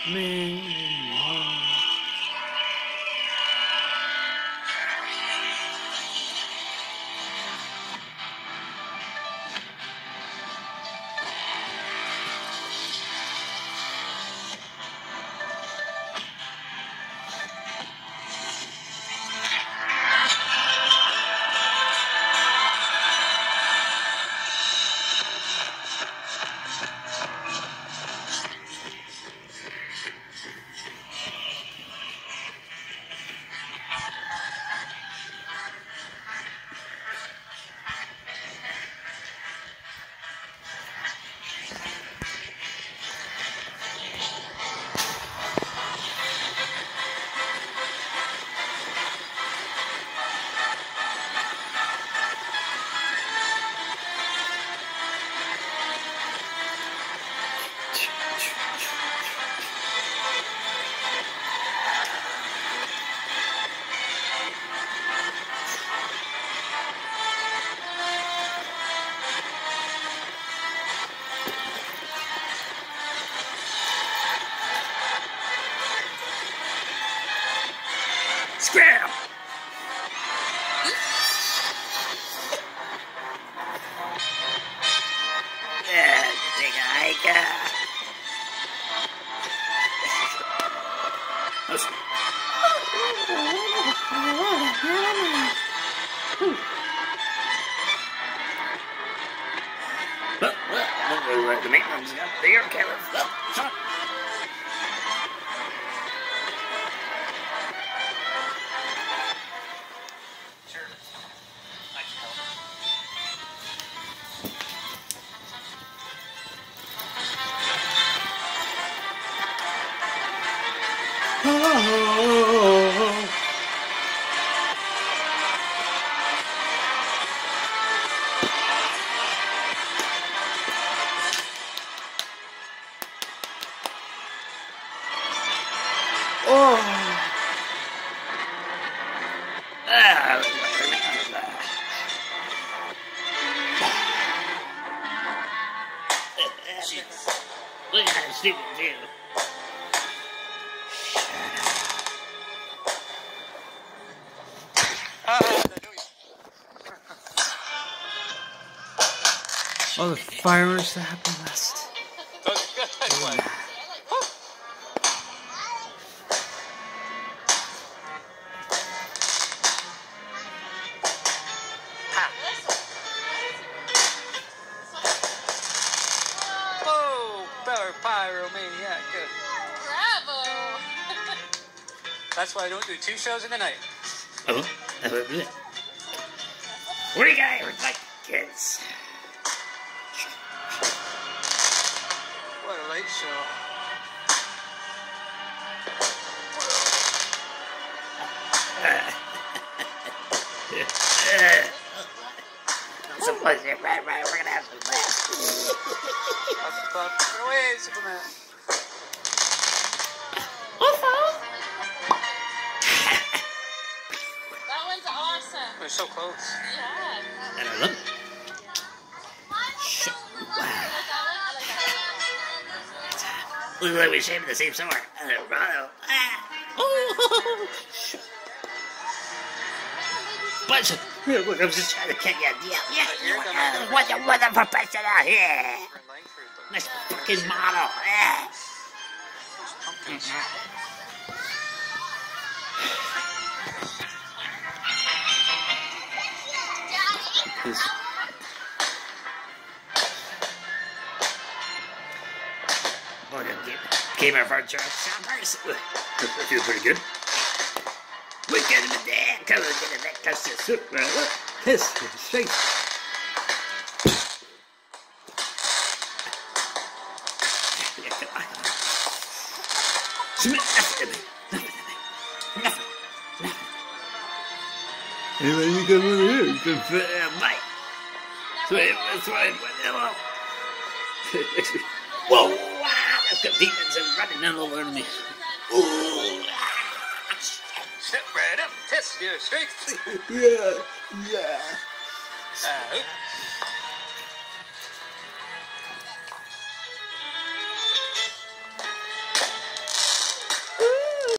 Scram! Take a hike. The main one's got bigger carrots. Look at that stupid too. Oh, the fireworks that happened last. Pyromaniac. Bravo! That's why I don't do 2 shows in a night. Oh, what do you got here, like kids? What a late show. Some pleasure, right, we're gonna have some laughs. Get away, Superman. That one's awesome. We're so close. Yeah. I don't know. Wow. Looks like we're shaving the same sword. Bravo. Bunch of. Look, I was just trying to get you a deal. Yeah, what the professional here? Nice fucking model. Yeah. Came out of our truck. I feel pretty good. We're getting it there. Come on, get it back. Touch this. Look. This is straight. Nothing. Anyway, you come over here. You can fit a bite. That's right. Whoa! Wow! That's got demons and running all over me. Ooh! Step right up, test your strength. Yeah. Oop.